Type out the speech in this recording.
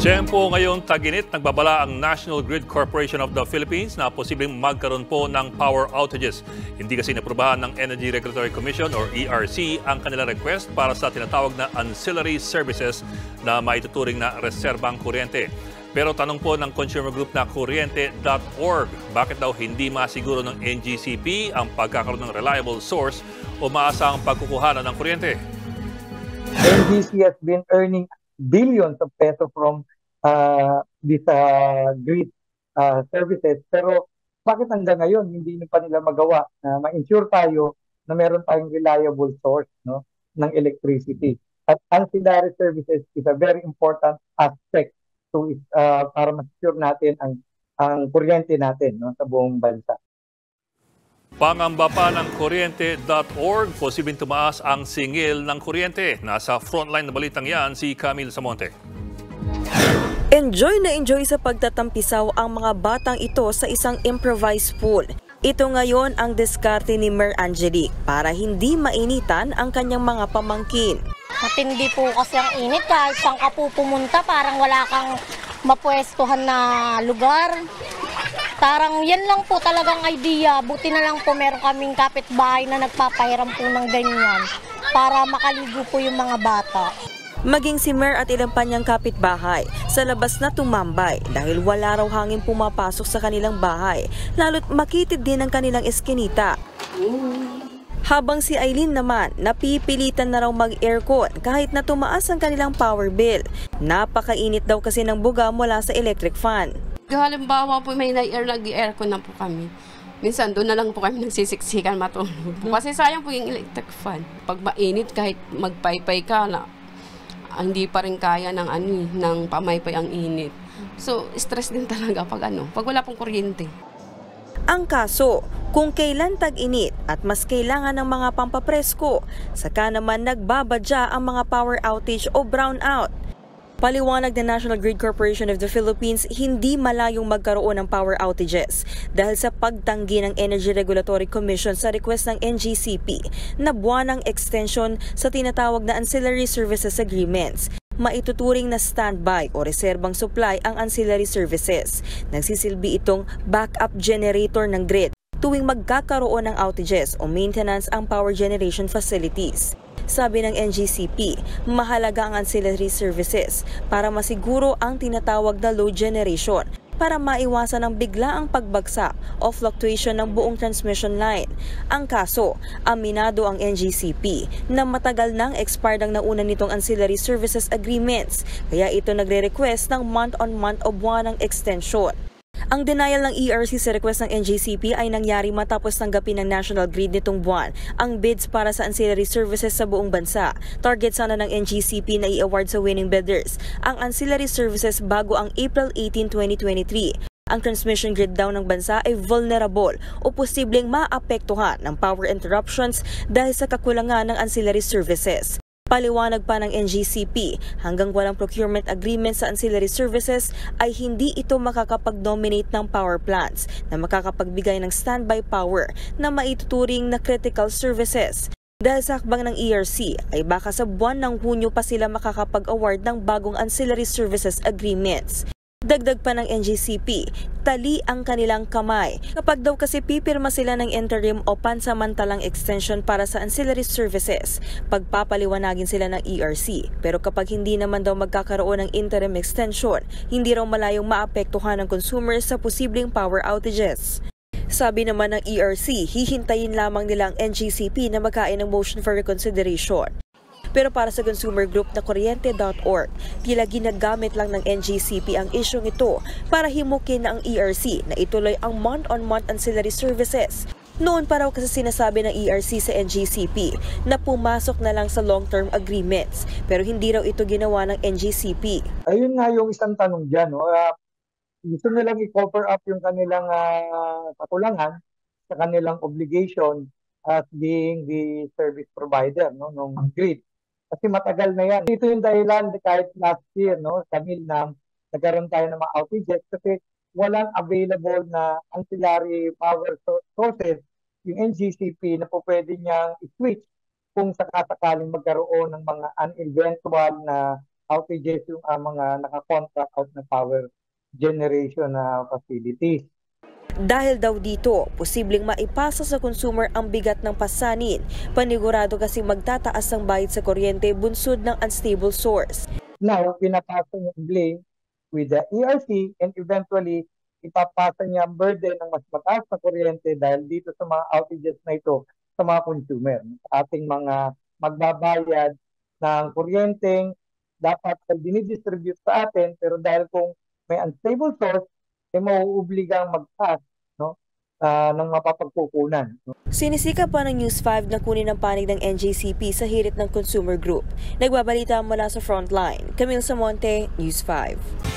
Tiyempo ngayong tag-init, nagbabala ang National Grid Corporation of the Philippines na posibleng magkaroon po ng power outages. Hindi kasi naprubahan ng Energy Regulatory Commission or ERC ang kanilang request para sa tinatawag na ancillary services na maituturing na reserbang kuryente. Pero tanong po ng consumer group na kuryente.org, bakit daw hindi masiguro ng NGCP ang pagkakaroon ng reliable source o maasahang pagkukuhanan ng kuryente? NGC has been earning billions of pesos from these grid services. Pero bakit hanggang ngayon hindi pa nila magawa na ma-ensure tayo na meron tayong reliable source, no, ng electricity? At ancillary services is a very important aspect to para ma-secure natin ang kuryente natin, no, sa buong bansa. Pangamba pa ng kuryente.org, posibleng tumaas ang singil ng kuryente. Nasa frontline na balitang yan si Camille Samonte. Enjoy na enjoy sa pagtatampisaw ang mga batang ito sa isang improvised pool. Ito ngayon ang diskarte ni Mer Angelique para hindi mainitan ang kanyang mga pamangkin. Matindi po kasi ang init, kahit saan ka po pumunta parang wala kang mapwestuhan na lugar. Parang yan lang po talagang idea. Buti na lang po meron kaming kapitbahay na nagpapahiram po ng ganyan para makaligo po yung mga bata. Maging si Mer at ilang pa niyang kapitbahay sa labas na tumambay dahil wala raw hangin pumapasok sa kanilang bahay, lalo't makitid din ang kanilang eskinita. Habang si Aileen naman, napipilitan na raw mag-aircon kahit na tumaas ang kanilang power bill. Napakainit daw kasi ng buga mula sa electric fan. Halimbawa po may nag-aircon na po kami. Minsan doon na lang po kami nagsisiksikan matulog. Kasi sayang po yung electric fan. Pag mainit kahit magpaypay ka na, hindi pa rin kaya ng pamaypay ang init. So, stress din talaga pag wala pong kuryente. Ang kaso, kung kailan tag-init at mas kailangan ng mga pampapresko, saka naman nagbabadya ang mga power outage o brownout. Paliwanag ng National Grid Corporation of the Philippines, hindi malayong magkaroon ng power outages dahil sa pagtanggi ng Energy Regulatory Commission sa request ng NGCP na buwanang extension sa tinatawag na Ancillary Services Agreements. Maituturing na standby o reserbang supply ang ancillary services. Nagsisilbi itong backup generator ng grid tuwing magkakaroon ng outages o maintenance ang power generation facilities. Sabi ng NGCP, mahalaga ang ancillary services para masiguro ang tinatawag na load generation para maiwasan ang biglaang pagbagsak o fluctuation ng buong transmission line. Ang kaso, aminado ang NGCP na matagal nang expired ang nauna nitong ancillary services agreements, kaya ito nagre-request ng month-on-month o buwanang extension. Ang denial ng ERC sa request ng NGCP ay nangyari matapos tanggapin ng National Grid nitong buwan ang bids para sa ancillary services sa buong bansa. Target sana ng NGCP na i-award sa winning bidders ang ancillary services bago ang April 18, 2023. Ang transmission grid daw ng bansa ay vulnerable o posibleng maapektuhan ng power interruptions dahil sa kakulangan ng ancillary services. Paliwanag pa ng NGCP, hanggang walang procurement agreement sa ancillary services ay hindi ito makakapag-dominate ng power plants na makakapagbigay ng standby power na maituturing na critical services. Dahil sa hakbang ng ERC ay baka sa buwan ng Hunyo pa sila makakapag-award ng bagong ancillary services agreements. Dagdag pa ng NGCP, tali ang kanilang kamay kapag daw kasi pipirma sila ng interim o pansamantalang extension para sa ancillary services. Pagpapaliwanagin sila ng ERC, pero kapag hindi naman daw magkakaroon ng interim extension, hindi raw malayong maapektuhan ng consumers sa posibleng power outages. Sabi naman ng ERC, hihintayin lamang nila ang NGCP na magkain ng motion for reconsideration. Pero para sa consumer group na kuryente.org, tila ginagamit lang ng NGCP ang isyong ito para himukin na ang ERC na ituloy ang month-on-month ancillary services. Noon pa raw kasi sinasabi ng ERC sa NGCP na pumasok na lang sa long-term agreements, pero hindi raw ito ginawa ng NGCP. Ayun nga yung isang tanong dyan. No? Gusto nilang i-cover up yung kanilang kakulangan sa kanilang obligation as being the service provider, no, ng grid. Kasi matagal na yan. Ito yung dahilan kahit last year, no, Camille, na nagkaroon tayo ng mga outages kasi walang available na ancillary power sources yung NGCP na po pwede niyang i-switch kung sakasakaling magkaroon ng mga uneventual na outages yung mga naka-contract out na power generation na facilities. Dahil daw dito, posibleng maipasa sa consumer ang bigat ng pasanin. Panigurado kasi magtataas ang bayad sa kuryente bunsod ng unstable source. Now, pinapasa niya ang blame with the ERC and eventually ipapasa niya ang burden ng mas mataas na kuryente dahil dito sa mga outages na ito sa mga consumer. Sa ating mga magbabayad ng kuryenteng dapat dinidistribute sa atin, pero dahil kung may unstable source, mauubligang magtaas ng mapapagkukunan. Sinisika pa ng News 5 na kunin ang panig ng NJCP sa hirit ng consumer group. Nagbabalita mula sa Frontline. Camille Samonte, News 5.